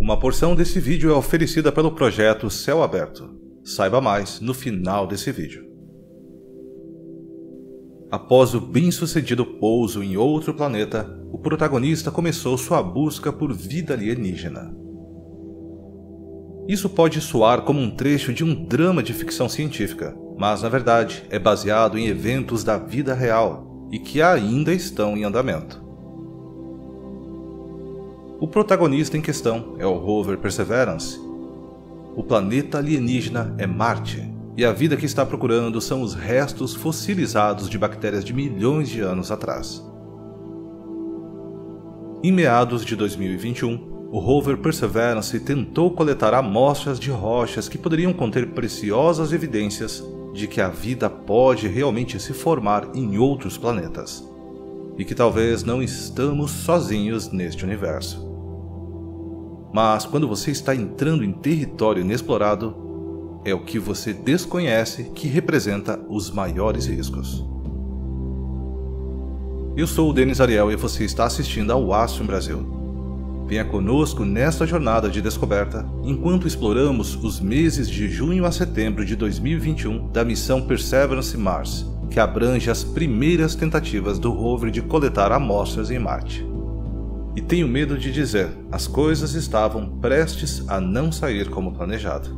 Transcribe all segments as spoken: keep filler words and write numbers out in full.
Uma porção desse vídeo é oferecida pelo projeto Céu Aberto. Saiba mais no final desse vídeo. Após o bem-sucedido pouso em outro planeta, o protagonista começou sua busca por vida alienígena. Isso pode soar como um trecho de um drama de ficção científica, mas na verdade é baseado em eventos da vida real e que ainda estão em andamento. O protagonista em questão é o rover Perseverance. O planeta alienígena é Marte, e a vida que está procurando são os restos fossilizados de bactérias de milhões de anos atrás. Em meados de dois mil e vinte e um, o rover Perseverance tentou coletar amostras de rochas que poderiam conter preciosas evidências de que a vida pode realmente se formar em outros planetas, e que talvez não estamos sozinhos neste universo. Mas quando você está entrando em território inexplorado, é o que você desconhece que representa os maiores riscos. Eu sou o Denis Ariel e você está assistindo ao Astrum Brasil. Venha conosco nesta jornada de descoberta, enquanto exploramos os meses de junho a setembro de dois mil e vinte e um da missão Perseverance Mars, que abrange as primeiras tentativas do rover de coletar amostras em Marte. E tenho medo de dizer, as coisas estavam prestes a não sair como planejado.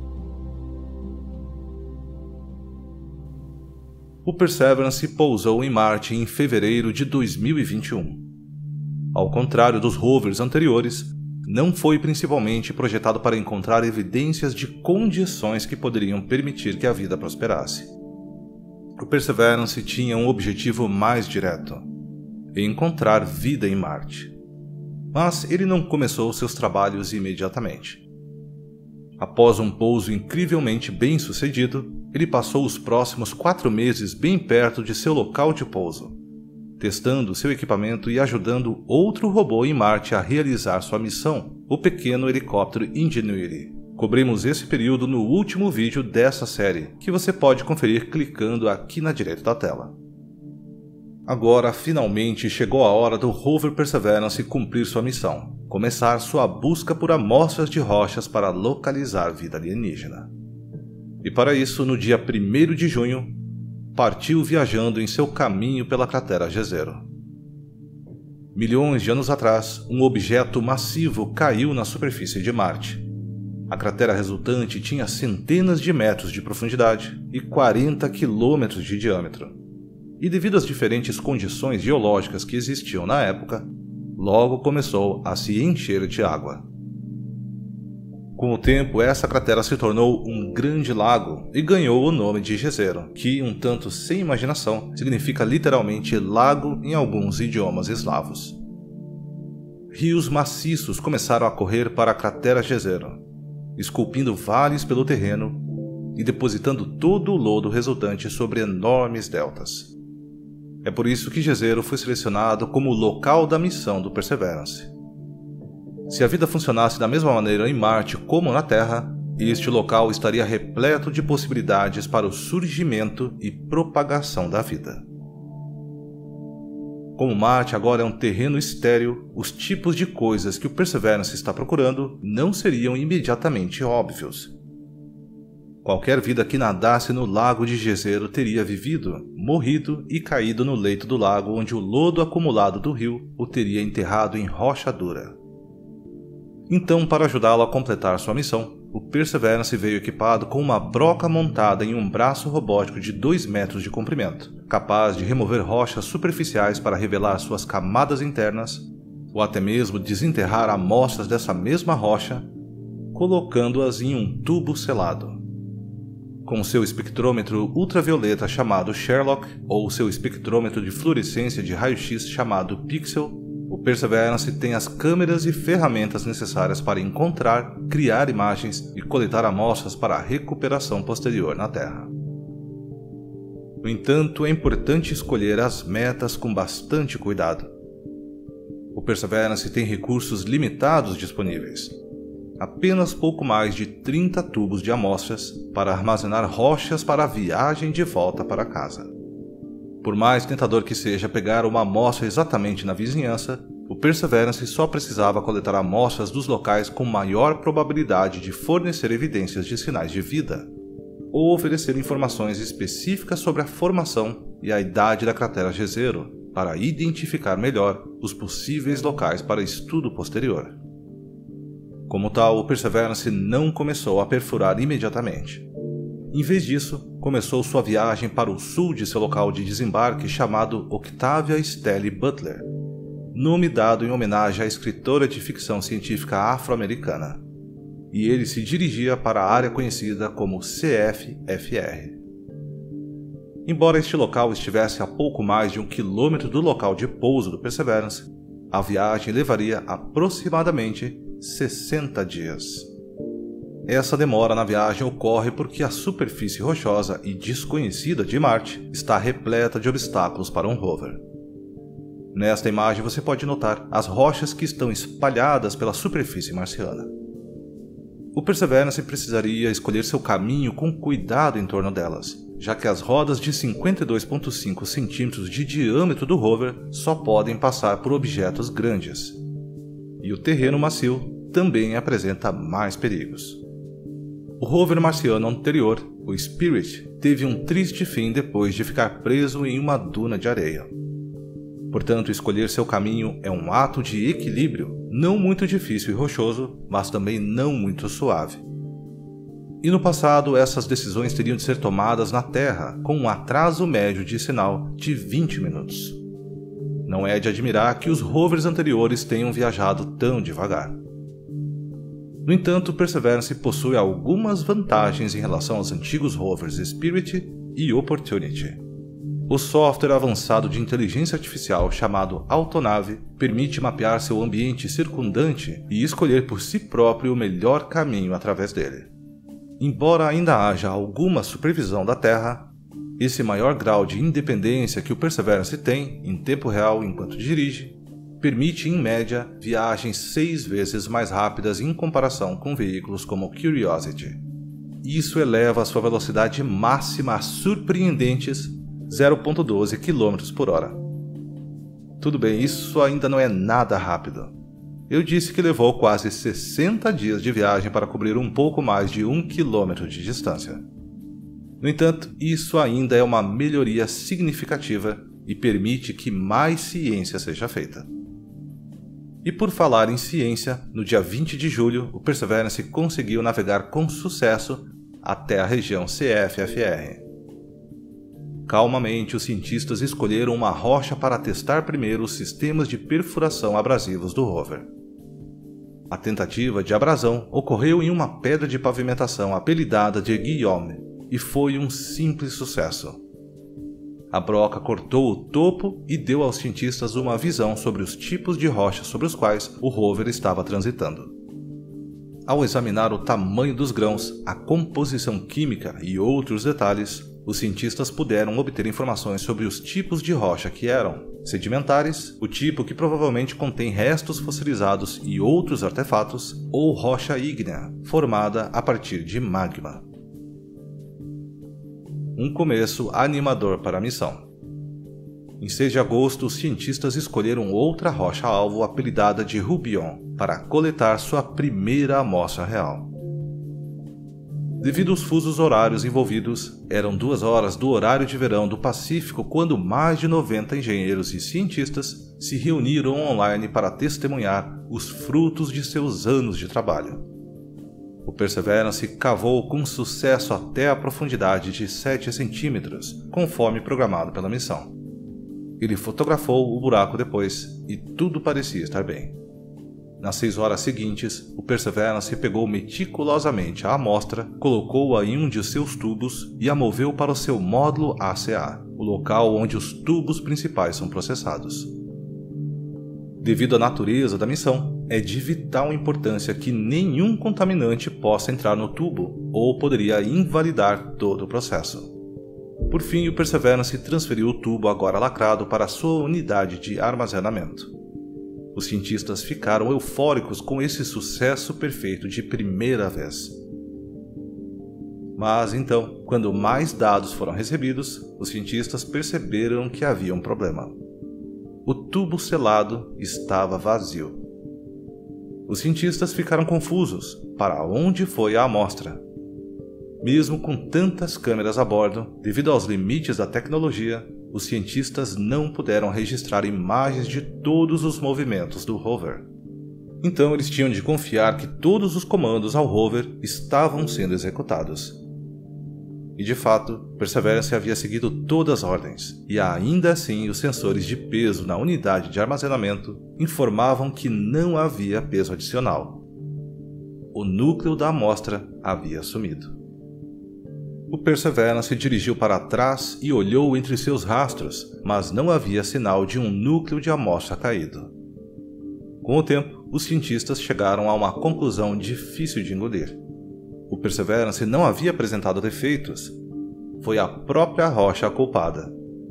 O Perseverance pousou em Marte em fevereiro de dois mil e vinte e um. Ao contrário dos rovers anteriores, não foi principalmente projetado para encontrar evidências de condições que poderiam permitir que a vida prosperasse. O Perseverance tinha um objetivo mais direto: encontrar vida em Marte. Mas ele não começou seus trabalhos imediatamente. Após um pouso incrivelmente bem sucedido, ele passou os próximos quatro meses bem perto de seu local de pouso, testando seu equipamento e ajudando outro robô em Marte a realizar sua missão, o pequeno helicóptero Ingenuity. Cobrimos esse período no último vídeo dessa série, que você pode conferir clicando aqui na direita da tela. Agora, finalmente, chegou a hora do rover Perseverance cumprir sua missão, começar sua busca por amostras de rochas para localizar vida alienígena. E para isso, no dia primeiro de junho, partiu viajando em seu caminho pela cratera Jezero. Milhões de anos atrás, um objeto massivo caiu na superfície de Marte. A cratera resultante tinha centenas de metros de profundidade e quarenta quilômetros de diâmetro. E devido às diferentes condições geológicas que existiam na época, logo começou a se encher de água. Com o tempo, essa cratera se tornou um grande lago e ganhou o nome de Jezero, que, um tanto sem imaginação, significa literalmente lago em alguns idiomas eslavos. Rios maciços começaram a correr para a cratera Jezero, esculpindo vales pelo terreno e depositando todo o lodo resultante sobre enormes deltas. É por isso que Jezero foi selecionado como o local da missão do Perseverance. Se a vida funcionasse da mesma maneira em Marte como na Terra, este local estaria repleto de possibilidades para o surgimento e propagação da vida. Como Marte agora é um terreno estéril, os tipos de coisas que o Perseverance está procurando não seriam imediatamente óbvios. Qualquer vida que nadasse no lago de Jezero teria vivido, morrido e caído no leito do lago onde o lodo acumulado do rio o teria enterrado em rocha dura. Então, para ajudá-lo a completar sua missão, o Perseverance veio equipado com uma broca montada em um braço robótico de dois metros de comprimento, capaz de remover rochas superficiais para revelar suas camadas internas, ou até mesmo desenterrar amostras dessa mesma rocha, colocando-as em um tubo selado. Com seu espectrômetro ultravioleta chamado Sherlock, ou seu espectrômetro de fluorescência de raio-x chamado Pixel, o Perseverance tem as câmeras e ferramentas necessárias para encontrar, criar imagens e coletar amostras para a recuperação posterior na Terra. No entanto, é importante escolher as metas com bastante cuidado. O Perseverance tem recursos limitados disponíveis. Apenas pouco mais de trinta tubos de amostras para armazenar rochas para a viagem de volta para casa. Por mais tentador que seja pegar uma amostra exatamente na vizinhança, o Perseverance só precisava coletar amostras dos locais com maior probabilidade de fornecer evidências de sinais de vida, ou oferecer informações específicas sobre a formação e a idade da cratera Jezero, para identificar melhor os possíveis locais para estudo posterior. Como tal, o Perseverance não começou a perfurar imediatamente. Em vez disso, começou sua viagem para o sul de seu local de desembarque chamado Octavia Stelly Butler, nome dado em homenagem à escritora de ficção científica afro-americana, e ele se dirigia para a área conhecida como C F F R. Embora este local estivesse a pouco mais de um quilômetro do local de pouso do Perseverance, a viagem levaria aproximadamente sessenta dias. Essa demora na viagem ocorre porque a superfície rochosa e desconhecida de Marte está repleta de obstáculos para um rover. Nesta imagem você pode notar as rochas que estão espalhadas pela superfície marciana. O Perseverance precisaria escolher seu caminho com cuidado em torno delas, já que as rodas de cinquenta e dois vírgula cinco centímetros de diâmetro do rover só podem passar por objetos grandes. E o terreno macio também apresenta mais perigos. O rover marciano anterior, o Spirit, teve um triste fim depois de ficar preso em uma duna de areia. Portanto, escolher seu caminho é um ato de equilíbrio, não muito difícil e rochoso, mas também não muito suave. E no passado, essas decisões teriam de ser tomadas na Terra, com um atraso médio de sinal de vinte minutos. Não é de admirar que os rovers anteriores tenham viajado tão devagar. No entanto, Perseverance possui algumas vantagens em relação aos antigos rovers Spirit e Opportunity. O software avançado de inteligência artificial chamado Autonave permite mapear seu ambiente circundante e escolher por si próprio o melhor caminho através dele. Embora ainda haja alguma supervisão da Terra, esse maior grau de independência que o Perseverance tem em tempo real enquanto dirige permite, em média, viagens seis vezes mais rápidas em comparação com veículos como o Curiosity. Isso eleva a sua velocidade máxima a surpreendentes zero vírgula doze quilômetros por hora. Tudo bem, isso ainda não é nada rápido. Eu disse que levou quase sessenta dias de viagem para cobrir um pouco mais de um quilômetro de distância. No entanto, isso ainda é uma melhoria significativa e permite que mais ciência seja feita. E por falar em ciência, no dia vinte de julho, o Perseverance conseguiu navegar com sucesso até a região C F F R. Calmamente, os cientistas escolheram uma rocha para testar primeiro os sistemas de perfuração abrasivos do rover. A tentativa de abrasão ocorreu em uma pedra de pavimentação apelidada de Guillaume e foi um simples sucesso. A broca cortou o topo e deu aos cientistas uma visão sobre os tipos de rochas sobre os quais o rover estava transitando. Ao examinar o tamanho dos grãos, a composição química e outros detalhes, os cientistas puderam obter informações sobre os tipos de rocha que eram sedimentares, o tipo que provavelmente contém restos fossilizados e outros artefatos, ou rocha ígnea, formada a partir de magma. Um começo animador para a missão. Em seis de agosto, os cientistas escolheram outra rocha-alvo apelidada de Rubion para coletar sua primeira amostra real. Devido aos fusos horários envolvidos, eram duas horas do horário de verão do Pacífico quando mais de noventa engenheiros e cientistas se reuniram online para testemunhar os frutos de seus anos de trabalho. O Perseverance cavou com sucesso até a profundidade de sete centímetros, conforme programado pela missão. Ele fotografou o buraco depois e tudo parecia estar bem. Nas seis horas seguintes, o Perseverance pegou meticulosamente a amostra, colocou-a em um de seus tubos e a moveu para o seu módulo A C A, o local onde os tubos principais são processados. Devido à natureza da missão, é de vital importância que nenhum contaminante possa entrar no tubo ou poderia invalidar todo o processo. Por fim, o Perseverance transferiu o tubo agora lacrado para sua unidade de armazenamento. Os cientistas ficaram eufóricos com esse sucesso perfeito de primeira vez. Mas então, quando mais dados foram recebidos, os cientistas perceberam que havia um problema. o tubo selado estava vazio. Os cientistas ficaram confusos. Para onde foi a amostra? Mesmo com tantas câmeras a bordo, devido aos limites da tecnologia, os cientistas não puderam registrar imagens de todos os movimentos do rover. Então eles tinham de confiar que todos os comandos ao rover estavam sendo executados. E de fato, Perseverance havia seguido todas as ordens, e ainda assim os sensores de peso na unidade de armazenamento informavam que não havia peso adicional. O núcleo da amostra havia sumido. O Perseverance dirigiu para trás e olhou entre seus rastros, mas não havia sinal de um núcleo de amostra caído. Com o tempo, os cientistas chegaram a uma conclusão difícil de engolir. O Perseverance não havia apresentado defeitos. Foi a própria rocha a culpada.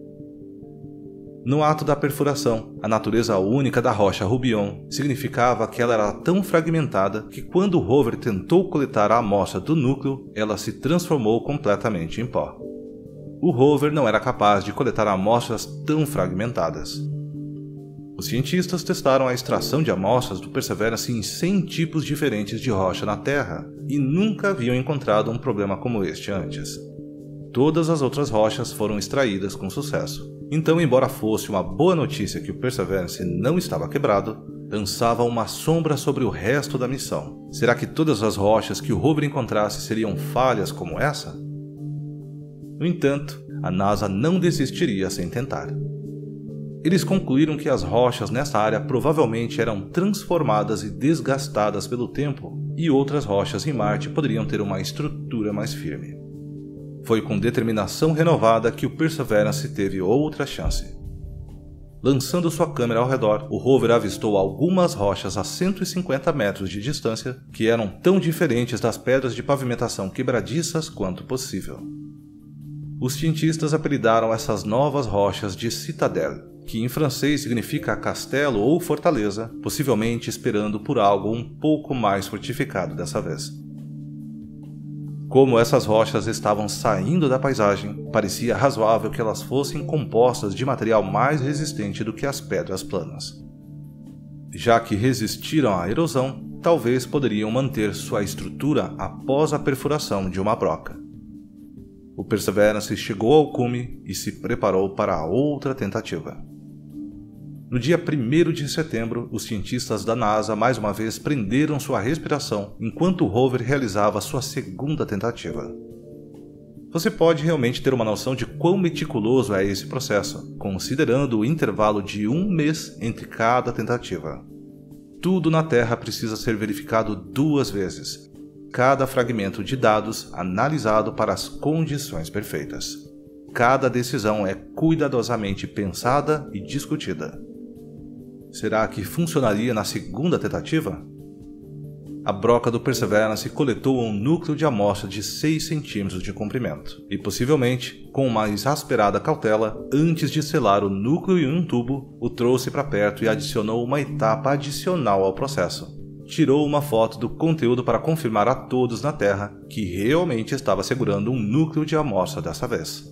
No ato da perfuração, a natureza única da rocha Rubion significava que ela era tão fragmentada que quando o rover tentou coletar a amostra do núcleo, ela se transformou completamente em pó. O rover não era capaz de coletar amostras tão fragmentadas. Os cientistas testaram a extração de amostras do Perseverance em cem tipos diferentes de rocha na Terra e nunca haviam encontrado um problema como este antes. Todas as outras rochas foram extraídas com sucesso. Então, embora fosse uma boa notícia que o Perseverance não estava quebrado, lançava uma sombra sobre o resto da missão. Será que todas as rochas que o rover encontrasse seriam falhas como essa? No entanto, a NASA não desistiria sem tentar. Eles concluíram que as rochas nessa área provavelmente eram transformadas e desgastadas pelo tempo, e outras rochas em Marte poderiam ter uma estrutura mais firme. Foi com determinação renovada que o Perseverance teve outra chance. Lançando sua câmera ao redor, o rover avistou algumas rochas a cento e cinquenta metros de distância que eram tão diferentes das pedras de pavimentação quebradiças quanto possível. Os cientistas apelidaram essas novas rochas de Citadelle, que em francês significa castelo ou fortaleza, possivelmente esperando por algo um pouco mais fortificado dessa vez. Como essas rochas estavam saindo da paisagem, parecia razoável que elas fossem compostas de material mais resistente do que as pedras planas. Já que resistiram à erosão, talvez poderiam manter sua estrutura após a perfuração de uma broca. O Perseverance chegou ao cume e se preparou para outra tentativa. No dia primeiro de setembro, os cientistas da NASA mais uma vez prenderam sua respiração enquanto o rover realizava sua segunda tentativa. Você pode realmente ter uma noção de quão meticuloso é esse processo, considerando o intervalo de um mês entre cada tentativa. Tudo na Terra precisa ser verificado duas vezes, cada fragmento de dados analisado para as condições perfeitas. Cada decisão é cuidadosamente pensada e discutida. Será que funcionaria na segunda tentativa? A broca do Perseverance coletou um núcleo de amostra de seis centímetros de comprimento, e possivelmente, com uma exasperada cautela, antes de selar o núcleo em um tubo, o trouxe para perto e adicionou uma etapa adicional ao processo. Tirou uma foto do conteúdo para confirmar a todos na Terra que realmente estava segurando um núcleo de amostra dessa vez.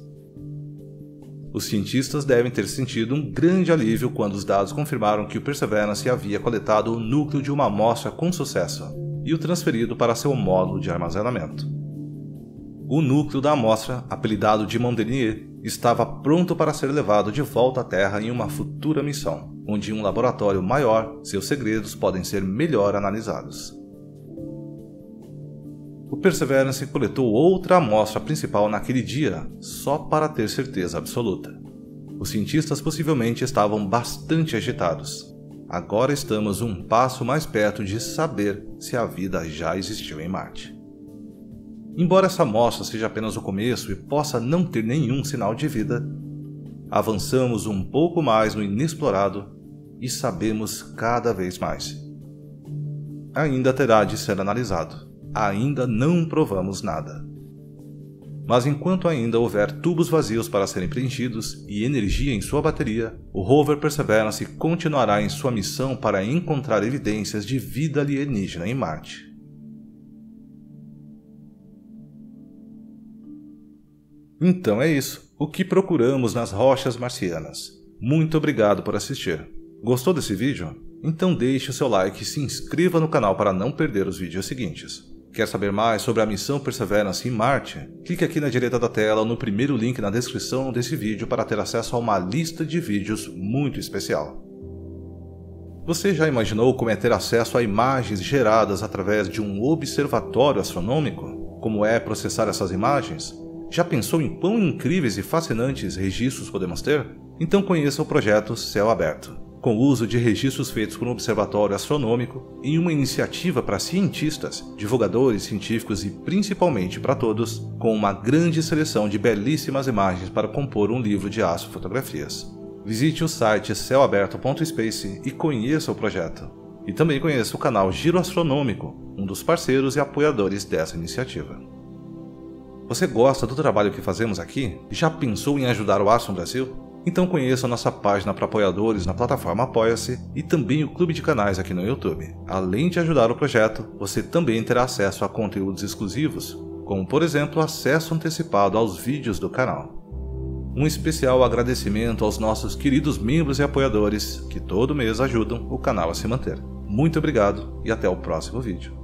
Os cientistas devem ter sentido um grande alívio quando os dados confirmaram que o Perseverance havia coletado o núcleo de uma amostra com sucesso e o transferido para seu módulo de armazenamento. O núcleo da amostra, apelidado de Mondenier, estava pronto para ser levado de volta à Terra em uma futura missão, onde em um laboratório maior seus segredos podem ser melhor analisados. O Perseverance coletou outra amostra principal naquele dia, só para ter certeza absoluta. Os cientistas possivelmente estavam bastante agitados. Agora estamos um passo mais perto de saber se a vida já existiu em Marte. Embora essa amostra seja apenas o começo e possa não ter nenhum sinal de vida, avançamos um pouco mais no inexplorado e sabemos cada vez mais. Ainda terá de ser analisado. Ainda não provamos nada. Mas enquanto ainda houver tubos vazios para serem preenchidos e energia em sua bateria, o rover Perseverance continuará em sua missão para encontrar evidências de vida alienígena em Marte. Então é isso, o que procuramos nas rochas marcianas. Muito obrigado por assistir. Gostou desse vídeo? Então deixe o seu like e se inscreva no canal para não perder os vídeos seguintes. Quer saber mais sobre a missão Perseverance em Marte? Clique aqui na direita da tela ou no primeiro link na descrição desse vídeo para ter acesso a uma lista de vídeos muito especial. Você já imaginou como é ter acesso a imagens geradas através de um observatório astronômico? Como é processar essas imagens? Já pensou em quão incríveis e fascinantes registros podemos ter? Então conheça o projeto Céu Aberto, com o uso de registros feitos por um observatório astronômico em uma iniciativa para cientistas, divulgadores científicos e principalmente para todos, com uma grande seleção de belíssimas imagens para compor um livro de astrofotografias. Visite o site céu aberto ponto space e conheça o projeto. E também conheça o canal Giro Astronômico, um dos parceiros e apoiadores dessa iniciativa. Você gosta do trabalho que fazemos aqui? Já pensou em ajudar o Astron Brasil? Então conheça a nossa página para apoiadores na plataforma Apoia-se e também o clube de canais aqui no YouTube. Além de ajudar o projeto, você também terá acesso a conteúdos exclusivos, como por exemplo acesso antecipado aos vídeos do canal. Um especial agradecimento aos nossos queridos membros e apoiadores que todo mês ajudam o canal a se manter. Muito obrigado e até o próximo vídeo.